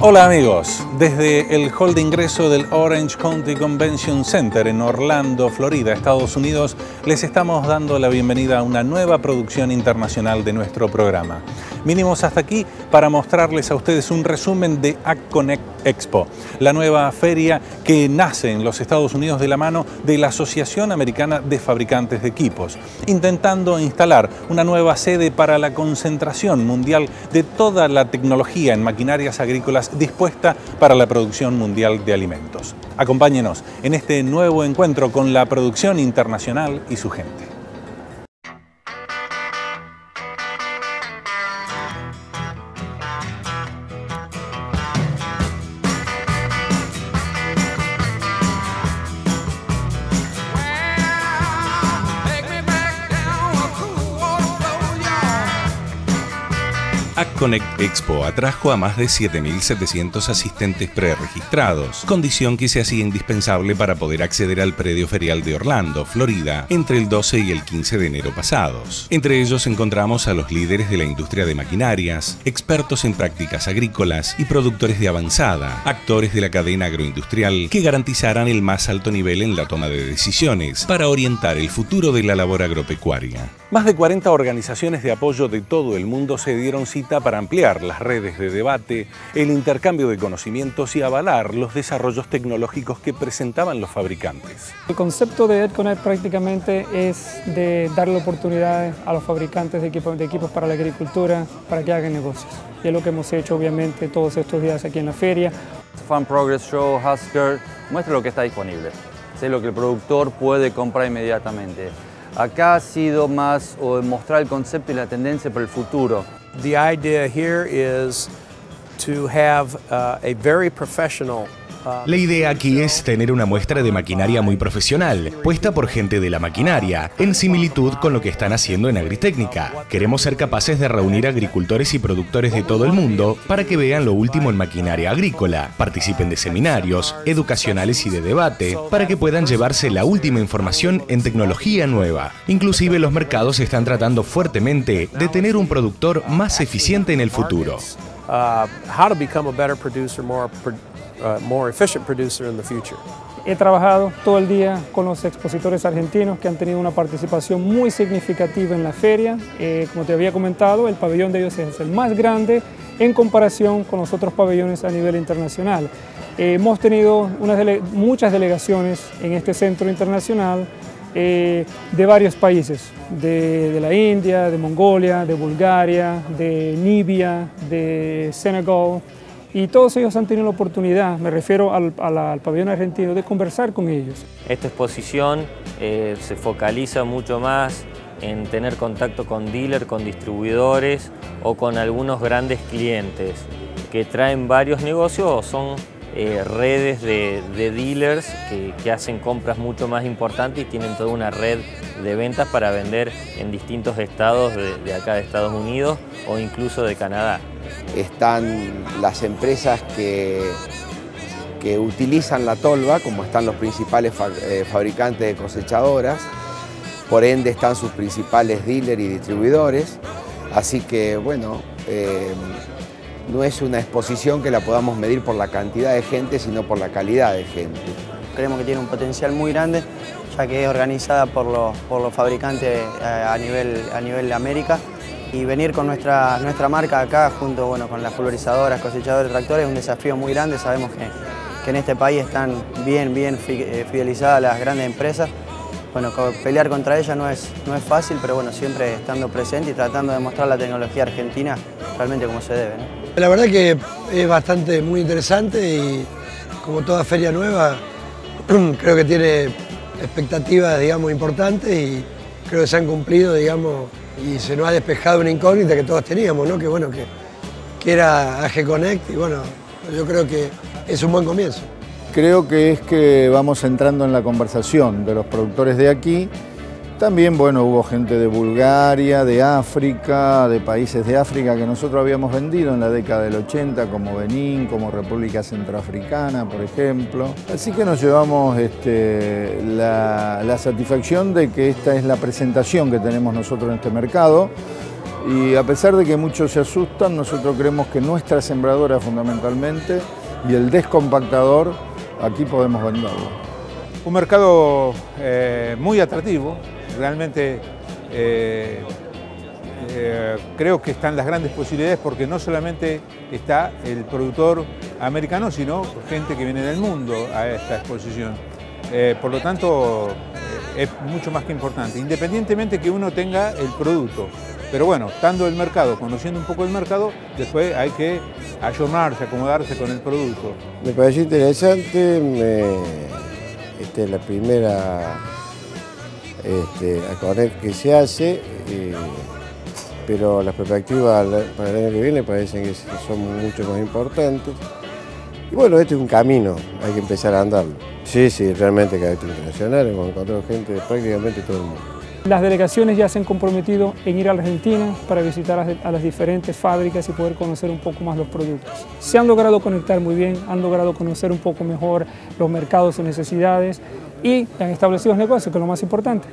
Hola amigos, desde el hall de ingreso del Orange County Convention Center en Orlando, Florida, Estados Unidos, les estamos dando la bienvenida a una nueva producción internacional de nuestro programa. Vinimos hasta aquí para mostrarles a ustedes un resumen de ACConnect Expo, la nueva feria que nace en los Estados Unidos de la mano de la Asociación Americana de Fabricantes de Equipos, intentando instalar una nueva sede para la concentración mundial de toda la tecnología en maquinarias agrícolas dispuesta para la producción mundial de alimentos. Acompáñenos en este nuevo encuentro con la producción internacional y su gente. ACConnect Expo atrajo a más de 7.700 asistentes preregistrados, condición que se hacía indispensable para poder acceder al predio ferial de Orlando, Florida, entre el 12 y el 15 de enero pasados. Entre ellos encontramos a los líderes de la industria de maquinarias, expertos en prácticas agrícolas y productores de avanzada, actores de la cadena agroindustrial que garantizarán el más alto nivel en la toma de decisiones para orientar el futuro de la labor agropecuaria. Más de 40 organizaciones de apoyo de todo el mundo se dieron cita para ampliar las redes de debate, el intercambio de conocimientos y avalar los desarrollos tecnológicos que presentaban los fabricantes. El concepto de ACConnect prácticamente es de darle oportunidades a los fabricantes de equipos para la agricultura para que hagan negocios. Y es lo que hemos hecho obviamente todos estos días aquí en la feria. Farm Progress Show, Husker, muestra lo que está disponible. Sé lo que el productor puede comprar inmediatamente. Acá ha sido más mostrar el concepto y la tendencia para el futuro. The idea here is to have a very professional. La idea aquí es tener una muestra de maquinaria muy profesional, puesta por gente de la maquinaria, en similitud con lo que están haciendo en Agritécnica. Queremos ser capaces de reunir agricultores y productores de todo el mundo para que vean lo último en maquinaria agrícola, participen de seminarios, educacionales y de debate, para que puedan llevarse la última información en tecnología nueva. Inclusive los mercados están tratando fuertemente de tener un productor más eficiente en el futuro. How to become a better producer, more efficient producer in the future. He trabajado todo el día con los expositores argentinos que han tenido una participación muy significativa en la feria. Como te había comentado, el pabellón de ellos es el más grande en comparación con los otros pabellones a nivel internacional. Hemos tenido muchas delegaciones en este centro internacional de varios países, de la India, de Mongolia, de Bulgaria, de Libia, de Senegal. Y todos ellos han tenido la oportunidad, me refiero al pabellón argentino, de conversar con ellos. Esta exposición se focaliza mucho más en tener contacto con dealers, con distribuidores o con algunos grandes clientes que traen varios negocios o son redes de dealers que hacen compras mucho más importantes y tienen toda una red de ventas para vender en distintos estados de acá de Estados Unidos o incluso de Canadá. Están las empresas que utilizan la tolva, como están los principales fabricantes de cosechadoras, por ende están sus principales dealers y distribuidores, así que bueno, no es una exposición que la podamos medir por la cantidad de gente, sino por la calidad de gente. Creemos que tiene un potencial muy grande, ya que es organizada por los fabricantes a nivel de América. Y venir con nuestra marca acá, junto con las pulverizadoras, cosechadores, tractores, es un desafío muy grande. Sabemos que en este país están bien fidelizadas las grandes empresas. Bueno, pelear contra ellas no es fácil, pero bueno, siempre estando presente y tratando de mostrar la tecnología argentina realmente como se debe, ¿no? La verdad que es muy interesante y como toda feria nueva, creo que tiene expectativas, digamos, importantes y creo que se han cumplido, digamos, y se nos ha despejado una incógnita que todos teníamos, ¿no? Que bueno, que era ACConnect y bueno, yo creo que es un buen comienzo. Creo que es que vamos entrando en la conversación de los productores de aquí, También, bueno, hubo gente de Bulgaria, de África, de países de África que nosotros habíamos vendido en la década del 80, como Benín, como República Centroafricana, por ejemplo. Así que nos llevamos la satisfacción de que esta es la presentación que tenemos nosotros en este mercado. Y a pesar de que muchos se asustan, nosotros creemos que nuestra sembradora fundamentalmente y el descompactador, aquí podemos venderlo. Un mercado muy atractivo. Realmente creo que están las grandes posibilidades porque no solamente está el productor americano, sino gente que viene del mundo a esta exposición. Por lo tanto, es mucho más que importante, independientemente que uno tenga el producto. Pero bueno, estando el mercado, conociendo un poco el mercado, después hay que ayornarse, acomodarse con el producto. Me pareció interesante, esta es la primera Aconex que se hace, pero las perspectivas para el año que viene parecen que son mucho más importantes. Y bueno, este es un camino, hay que empezar a andarlo. Sí, realmente carácter internacional, hemos encontrado gente de prácticamente todo el mundo. Las delegaciones ya se han comprometido en ir a Argentina para visitar a las diferentes fábricas y poder conocer un poco más los productos. Se han logrado conectar muy bien, han logrado conocer un poco mejor los mercados y necesidades y han establecido negocios, que es lo más importante.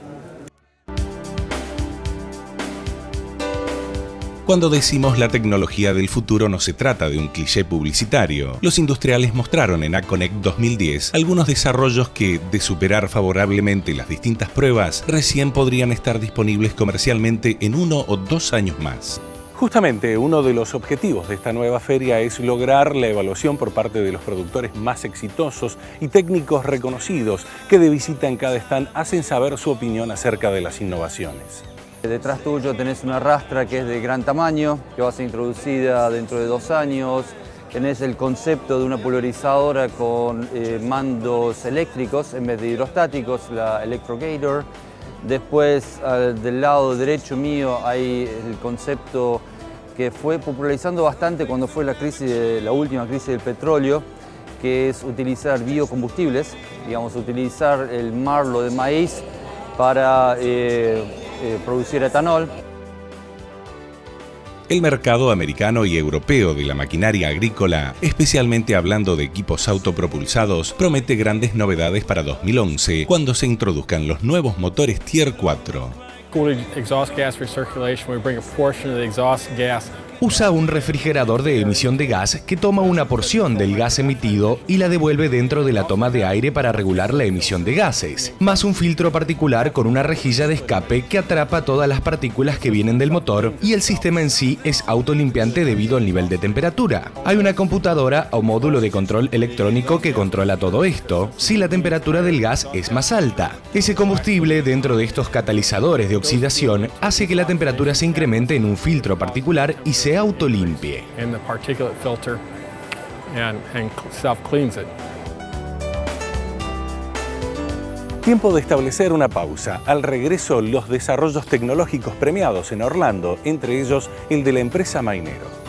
Cuando decimos la tecnología del futuro no se trata de un cliché publicitario. Los industriales mostraron en Aconex 2010 algunos desarrollos que, de superar favorablemente las distintas pruebas, recién podrían estar disponibles comercialmente en 1 o 2 años más. Justamente uno de los objetivos de esta nueva feria es lograr la evaluación por parte de los productores más exitosos y técnicos reconocidos que de visita en cada stand hacen saber su opinión acerca de las innovaciones. Detrás tuyo tenés una rastra que es de gran tamaño, que va a ser introducida dentro de 2 años. Tenés el concepto de una pulverizadora con mandos eléctricos en vez de hidrostáticos, la Electrogator. Después, del lado derecho mío, hay el concepto que fue popularizando bastante cuando fue la última crisis del petróleo, que es utilizar biocombustibles, digamos, utilizar el marlo de maíz para producir etanol. El mercado americano y europeo de la maquinaria agrícola, especialmente hablando de equipos autopropulsados, promete grandes novedades para 2011 cuando se introduzcan los nuevos motores Tier 4. Usa un refrigerador de emisión de gas que toma una porción del gas emitido y la devuelve dentro de la toma de aire para regular la emisión de gases, más un filtro particular con una rejilla de escape que atrapa todas las partículas que vienen del motor, y el sistema en sí es autolimpiante debido al nivel de temperatura. Hay una computadora o módulo de control electrónico que controla todo esto si la temperatura del gas es más alta. Ese combustible dentro de estos catalizadores de oxidación hace que la temperatura se incremente en un filtro particular y se autolimpie. Tiempo de establecer una pausa. Al regreso, los desarrollos tecnológicos premiados en Orlando, entre ellos el de la empresa Mainero.